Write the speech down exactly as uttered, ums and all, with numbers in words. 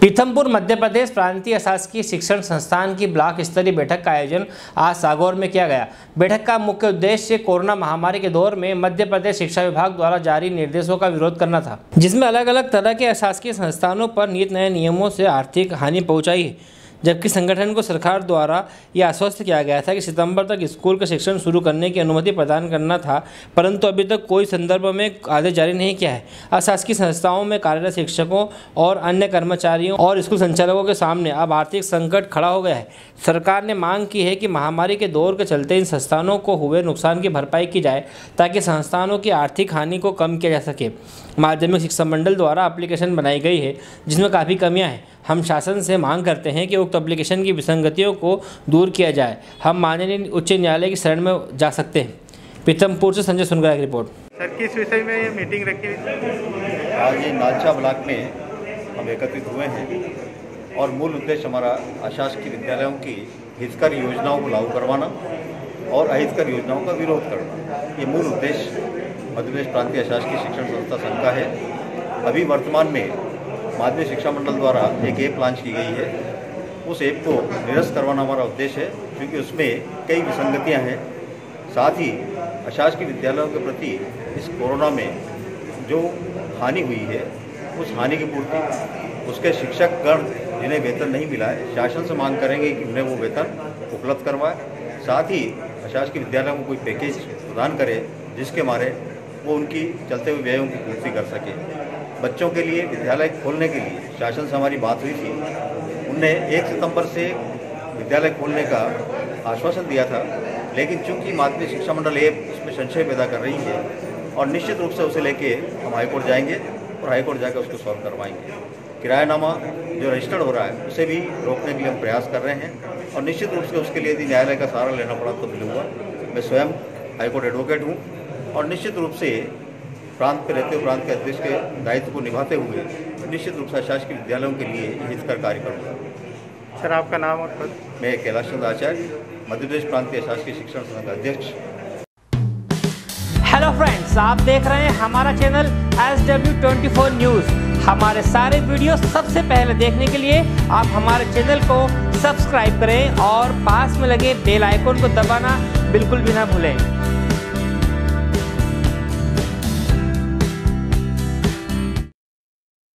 पीथमपुर मध्य प्रदेश प्रांतीय शासकीय शिक्षण संस्थान की ब्लॉक स्तरीय बैठक का आयोजन आज सागौर में किया गया। बैठक का मुख्य उद्देश्य कोरोना महामारी के दौर में मध्य प्रदेश शिक्षा विभाग द्वारा जारी निर्देशों का विरोध करना था, जिसमें अलग अलग तरह के अशासकीय संस्थानों पर नियत नए नियमों से आर्थिक हानि पहुंचाई, जबकि संगठन को सरकार द्वारा यह आश्वस्त किया गया था कि सितंबर तक स्कूल का शिक्षण शुरू करने की अनुमति प्रदान करना था, परंतु अभी तक कोई संदर्भ में आदेश जारी नहीं किया है। अशासकीय संस्थाओं में कार्यरत शिक्षकों और अन्य कर्मचारियों और स्कूल संचालकों के सामने अब आर्थिक संकट खड़ा हो गया है। सरकार ने मांग की है कि महामारी के दौर के चलते इन संस्थानों को हुए नुकसान की भरपाई की जाए, ताकि संस्थानों की आर्थिक हानि को कम किया जा सके। माध्यमिक शिक्षा मंडल द्वारा एप्लीकेशन बनाई गई है, जिसमें काफ़ी कमियां हैं। हम शासन से मांग करते हैं कि उक्त एप्लीकेशन की विसंगतियों को दूर किया जाए। हम माननीय उच्च न्यायालय की शरण में जा सकते हैं। पीथमपुर से संजय सुनगरा की रिपोर्ट। सर, किस विषय में ये मीटिंग रखी हुई? आज ये नालचा ब्लॉक में हम एकत्रित हुए हैं और मूल उद्देश्य हमारा अशासकीय विद्यालयों की हितकर योजनाओं को लागू करवाना और अहितकर योजनाओं का विरोध करना, ये मूल उद्देश्य मध्य प्रदेश प्रांतीय अशासकीय शिक्षण संस्था संघ का है। अभी वर्तमान में माध्यमिक शिक्षा मंडल द्वारा एक ऐप लॉन्च की गई है। उस ऐप को निरस्त करवाना हमारा उद्देश्य है, क्योंकि उसमें कई विसंगतियां हैं। साथ ही अशासकीय विद्यालयों के प्रति इस कोरोना में जो हानि हुई है, उस हानि की पूर्ति उसके शिक्षकगण जिन्हें वेतन नहीं मिला है, शासन से मांग करेंगे कि उन्हें वो वेतन उपलब्ध करवाए। साथ ही अशासकीय विद्यालयों को कोई पैकेज प्रदान करे जिसके मारे वो उनकी चलते हुए व्ययों की पूर्ति कर सके। बच्चों के लिए विद्यालय खोलने के लिए शासन से हमारी बात हुई थी। उनने एक सितंबर से विद्यालय खोलने का आश्वासन दिया था, लेकिन चूंकि माध्यमिक शिक्षा मंडल ऐप उसमें संशय पैदा कर रही है और निश्चित रूप से उसे लेके हम हाईकोर्ट जाएंगे और हाईकोर्ट जाकर उसको सॉल्व करवाएंगे। किरायानामा जो रजिस्टर्ड हो रहा है उसे भी रोकने के लिए हम प्रयास कर रहे हैं और निश्चित रूप से उसके लिए यदि न्यायालय का सहारा लेना पड़ा तो मिलूंगा। मैं स्वयं हाईकोर्ट एडवोकेट हूँ और निश्चित रूप से प्रांत पे रहते हुए प्रांत के अध्यक्ष के दायित्व को निभाते हुए निश्चित रूप से अशासकीय विद्यालयों के लिए हितकर कार्य करूँगा। सर, आपका नाम और पद? मैं कैलाश चंद्र आचार्य, मध्य प्रदेश प्रांतीय शासकीय शिक्षण संघ का अध्यक्ष। हेलो फ्रेंड्स, आप देख रहे हैं हमारा channel S W twenty four news. हमारे सारे वीडियो सबसे पहले देखने के लिए आप हमारे चैनल को सब्सक्राइब करें और पास में लगे बेल आइकन को दबाना बिल्कुल भी ना भूलें।